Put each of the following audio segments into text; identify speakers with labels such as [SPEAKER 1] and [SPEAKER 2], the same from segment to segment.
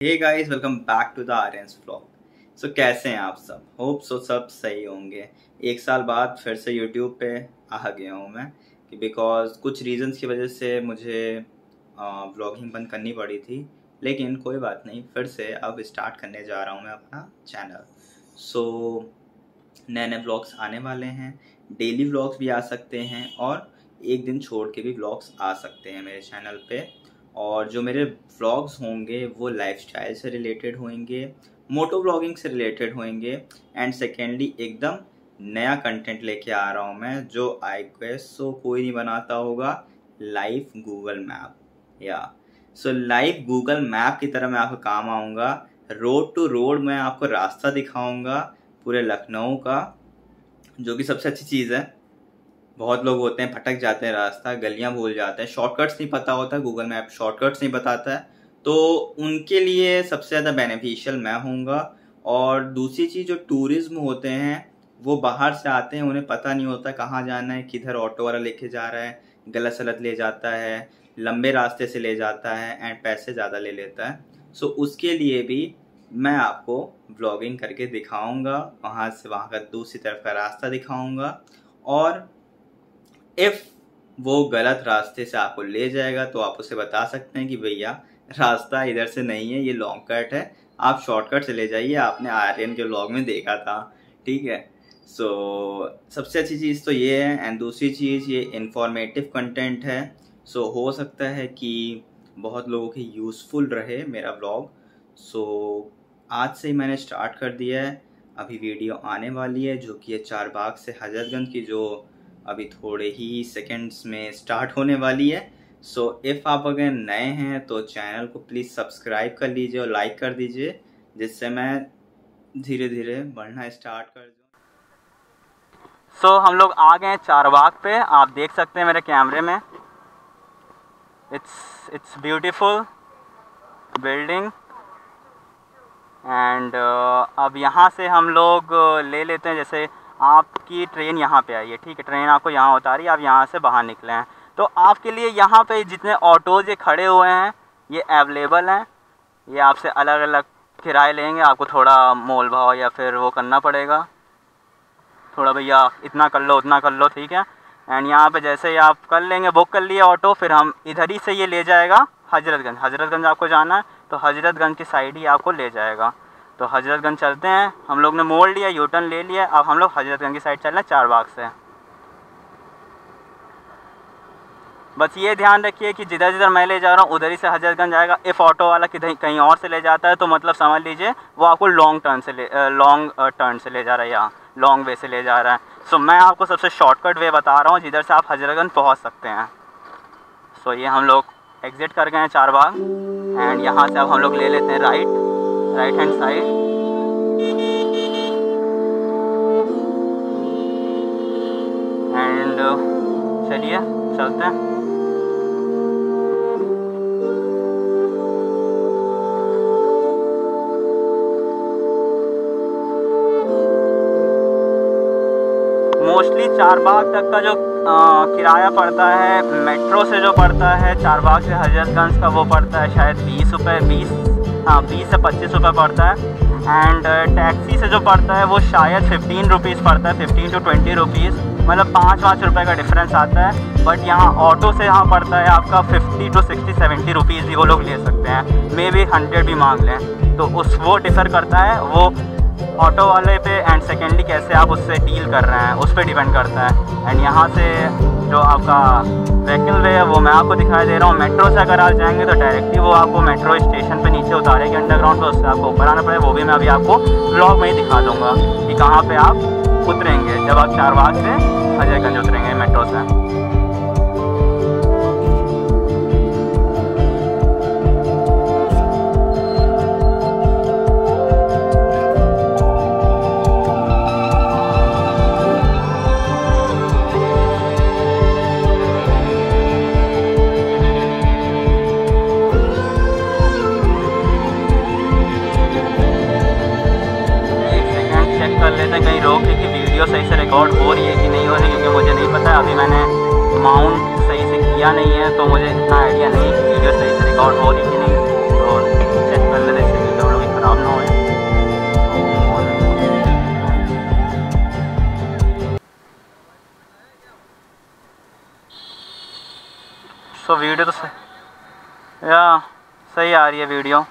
[SPEAKER 1] Hey guys, welcome back to the Aaryan's vlog. So कैसे हैं आप सब? होप सो सब सही होंगे। एक साल बाद फिर से यूट्यूब पे आ गया हूँ मैं कि बिकॉज कुछ रीजंस की वजह से मुझे व्लॉगिंग बंद करनी पड़ी थी, लेकिन कोई बात नहीं, फिर से अब स्टार्ट करने जा रहा हूँ मैं अपना चैनल। सो नए नए व्लॉग्स आने वाले हैं, डेली व्लॉग्स भी आ सकते हैं और एक दिन छोड़ के भी व्लॉग्स आ सकते हैं मेरे चैनल पे। और जो मेरे व्लॉग्स होंगे वो लाइफस्टाइल से रिलेटेड होंगे, मोटो व्लॉगिंग से रिलेटेड होंगे एंड सेकेंडली एकदम नया कंटेंट लेके आ रहा हूँ मैं, जो आई गेस सो कोई नहीं बनाता होगा, लाइव गूगल मैप। या सो लाइव गूगल मैप की तरह मैं आपको काम आऊँगा। रोड टू रोड मैं आपको रास्ता दिखाऊँगा पूरे लखनऊ का, जो कि सबसे अच्छी चीज़ है। बहुत लोग होते हैं भटक जाते हैं रास्ता, गलियां भूल जाते हैं, शॉर्टकट्स नहीं पता होता, गूगल मैप शॉर्टकट्स नहीं बताता है, तो उनके लिए सबसे ज़्यादा बेनिफिशियल मैं होऊंगा। और दूसरी चीज़, जो टूरिज्म होते हैं वो बाहर से आते हैं, उन्हें पता नहीं होता कहाँ जाना है, किधर ऑटो वाला लेके जा रहा है, गलत सलत ले जाता है, लंबे रास्ते से ले जाता है एंड पैसे ज़्यादा ले लेता है। सो उसके लिए भी मैं आपको व्लॉगिंग करके दिखाऊंगा, वहाँ से वहाँ का दूसरी तरफ का रास्ता दिखाऊंगा। और इफ़ वो गलत रास्ते से आपको ले जाएगा तो आप उसे बता सकते हैं कि भैया रास्ता इधर से नहीं है, ये लॉन्ग कट है, आप शॉर्टकट से ले जाइए, आपने आर्यन के व्लॉग में देखा था, ठीक है। सो सबसे अच्छी चीज़ तो ये है एंड दूसरी चीज़, ये इंफॉर्मेटिव कंटेंट है। सो हो सकता है कि बहुत लोगों के यूज़फुल रहे मेरा व्लॉग। सो आज से ही मैंने स्टार्ट कर दिया है, अभी वीडियो आने वाली है जो कि है चारबाग से हजरतगंज की, जो अभी थोड़े ही सेकंड्स में स्टार्ट होने वाली है। सो इफ़ आप अगर नए हैं तो चैनल को प्लीज़ सब्सक्राइब कर लीजिए और लाइक कर दीजिए, जिससे मैं धीरे धीरे बढ़ना स्टार्ट कर दूँ। सो हम लोग आ गए हैं चारबाग पे, आप देख सकते हैं मेरे कैमरे में। इट्स ब्यूटीफुल बिल्डिंग एंड अब यहाँ से हम लोग ले लेते हैं, जैसे आपकी ट्रेन यहाँ पे आई है, ठीक है, ट्रेन आपको यहाँ उतारी, आप यहाँ से बाहर निकले हैं, तो आपके लिए यहाँ पे जितने ऑटोज़ ये खड़े हुए हैं ये अवेलेबल हैं। ये आपसे अलग अलग किराए लेंगे, आपको थोड़ा मोल भाव या फिर वो करना पड़ेगा, थोड़ा भैया इतना कर लो उतना कर लो, ठीक है। एंड यहाँ पे जैसे ही आप कर लेंगे, बुक कर लिए ऑटो, फिर हम इधर ही से ये ले जाएगा हजरतगंज आपको जाना है तो हजरतगंज की साइड ही आपको ले जाएगा। तो हजरतगंज चलते हैं, हम लोग ने मोड़ लिया, यू टर्न ले लिया, अब हम लोग हजरतगंज की साइड चल रहे हैं चारबाग से। बस ये ध्यान रखिए कि जिधर जिधर मैं ले जा रहा हूँ उधर ही से हजरतगंज आएगा। इफ़ ऑटो वाला कहीं और से ले जाता है तो मतलब समझ लीजिए वो आपको लॉन्ग टर्न से ले जा रहा है या लॉन्ग वे से ले जा रहा है। सो मैं आपको सबसे शॉर्टकट वे बता रहा हूँ जिधर से आप हजरतगंज पहुँच सकते हैं। सो ये हम लोग एग्ज़िट कर गए हैं चारबाग एंड यहाँ से अब हम लोग ले लेते हैं राइट हैंड साइड। एंड चलिए चलते हैं। मोस्टली चारबाग तक का जो किराया पड़ता है, मेट्रो से जो पड़ता है चारबाग से हजरतगंज का, वो पड़ता है शायद 20 से 25 रुपये पड़ता है। एंड टैक्सी से जो पड़ता है वो शायद 15 रुपीज़ पड़ता है, 15 to 20 रुपीज़, मतलब 5 रुपये का डिफरेंस आता है। बट यहाँ ऑटो से यहाँ पड़ता है आपका 50 to 60-70 रुपीज़ भी वो लोग ले सकते हैं, मे बी 100 भी मांग लें, तो वो डिफ़र करता है वो ऑटो वाले पे एंड सेकेंडली कैसे आप उससे डील कर रहे हैं उस पर डिपेंड करता है। एंड यहाँ से जो आपका व्हीकल वे है वो मैं आपको दिखाई दे रहा हूँ। मेट्रो से अगर आप जाएंगे तो डायरेक्टली वो आपको मेट्रो स्टेशन पे नीचे उतारेगी अंडरग्राउंड, तो उससे आपको ऊपर आना पड़ेगा, वो भी मैं अभी आपको व्लॉग में ही दिखा दूँगा कि कहाँ पे आप उतरेंगे जब आप चारबाग से हजरतगंज उतरेंगे मेट्रो से। कहीं रोक के कि वीडियो सही से रिकॉर्ड हो रही है कि नहीं हो रही है, क्योंकि मुझे नहीं पता, अभी मैंने माउंट सही से किया नहीं है तो मुझे इतना आइडिया नहीं कि वीडियो सही से रिकॉर्ड हो रही है कि नहीं, तो चेक कर लेते हैं।
[SPEAKER 2] तो वीडियो तो सही आ रही है वीडियो।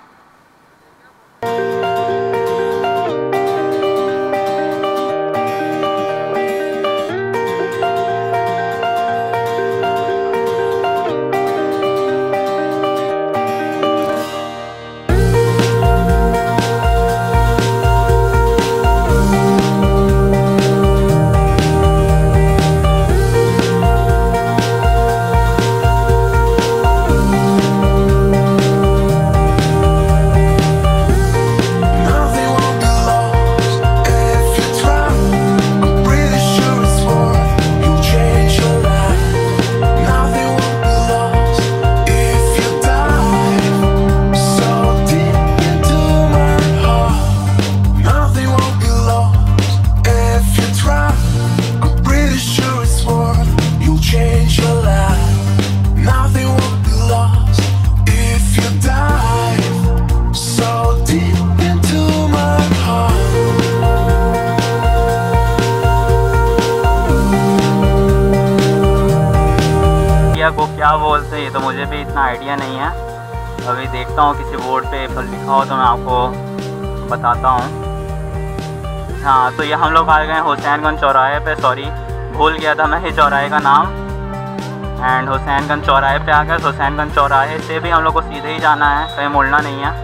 [SPEAKER 2] को क्या बोलते हैं ये तो मुझे भी इतना आइडिया नहीं है। अभी देखता हूँ किसी बोर्ड पे पर लिखा हो तो मैं आपको बताता हूँ। हाँ, तो ये हम लोग आ गए हैं हुसैनगंज चौराहे पे। सॉरी, भूल गया था मैं ये चौराहे का नाम। एंड हुसैनगंज चौराहे पे आ गए। हुसैनगंज चौराहे से भी हम लोग को सीधे ही जाना है, कहीं मुड़ना नहीं है।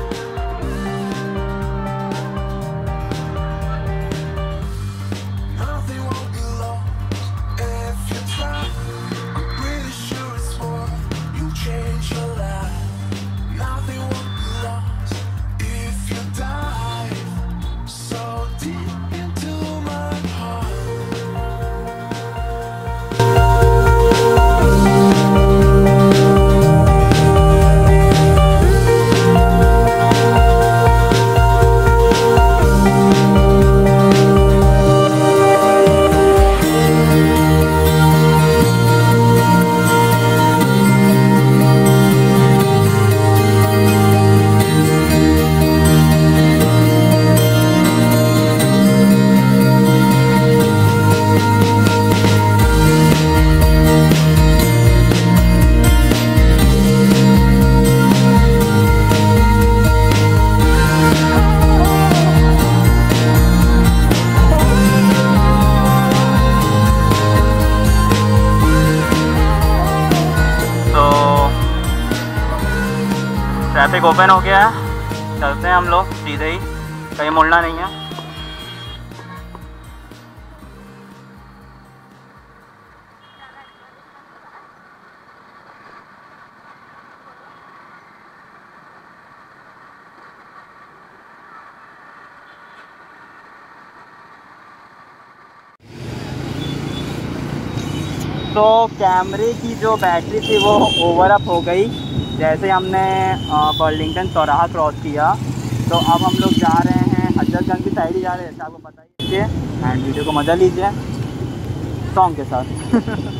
[SPEAKER 2] ट्रैफिक ओपन हो गया है, चलते हैं हम लोग सीधे ही, कहीं मुड़ना नहीं है। तो कैमरे की जो बैटरी थी वो ओवरअप हो गई जैसे हमने बर्लिंगटन चौराहा क्रॉस किया। तो अब हम लोग जा रहे हैं हजरतगंज की साइड ही जा रहे हैं, जैसे आपको पता ही है। एंड वीडियो को मज़ा लीजिए सॉन्ग के साथ।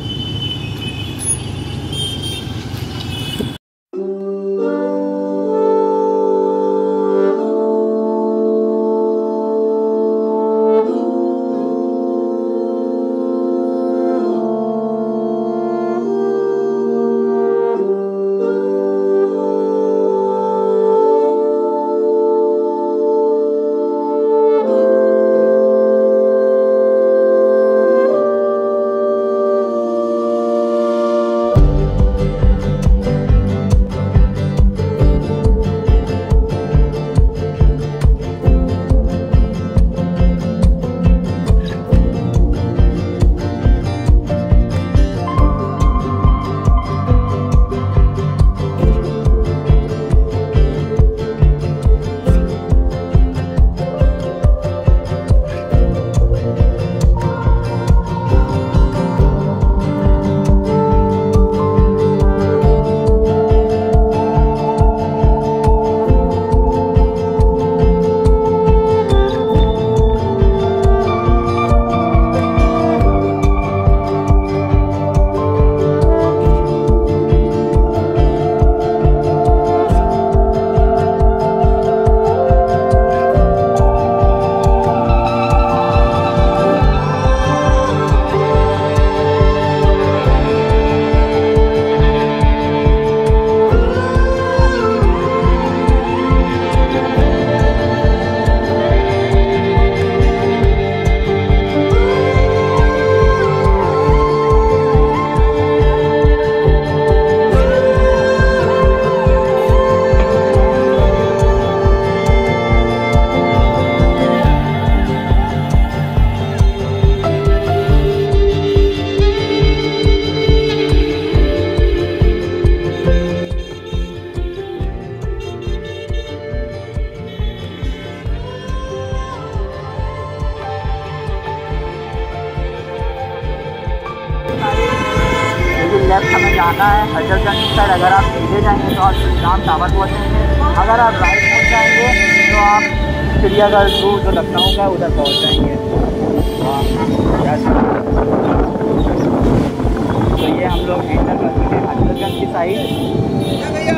[SPEAKER 2] लेफ्ट हमें जाना है हजरतगंज साइड। अगर आप सीधे जाएंगे तो आप निज़ाम टावर पहुँचेंगे, अगर आप राइट मुड़ जाएंगे तो आप चिड़ियाघर जू जो लखनऊ का उधर पहुँच जाएंगे। तो ये हम लोग एंटर कर चुके हैं हजरतगंज की साइड।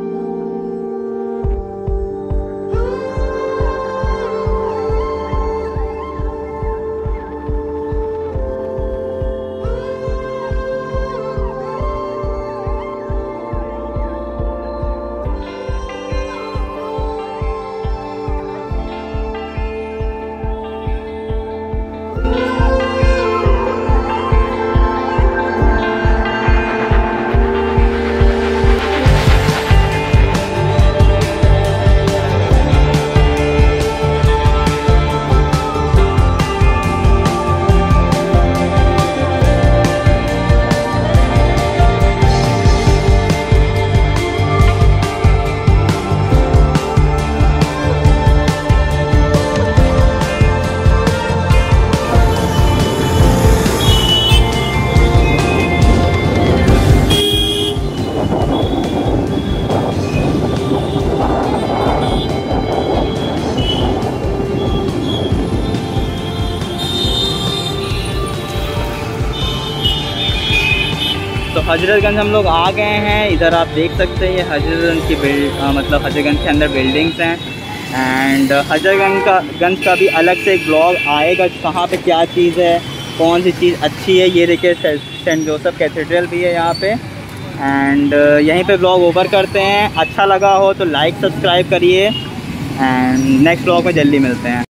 [SPEAKER 2] तो हजरतगंज हम लोग आ गए हैं। इधर आप देख सकते हैं ये हजरतगंज की मतलब हजरतगंज के अंदर बिल्डिंग्स हैं। एंड हजरतगंज का भी अलग से एक ब्लॉग आएगा, कहाँ पे क्या चीज़ है, कौन सी चीज़ अच्छी है। ये देखिए सेंट जोसेफ कैथेड्रल भी है यहाँ पे। एंड यहीं पे ब्लॉग ओवर करते हैं। अच्छा लगा हो तो लाइक सब्सक्राइब करिए एंड नेक्स्ट ब्लॉग में जल्दी मिलते हैं।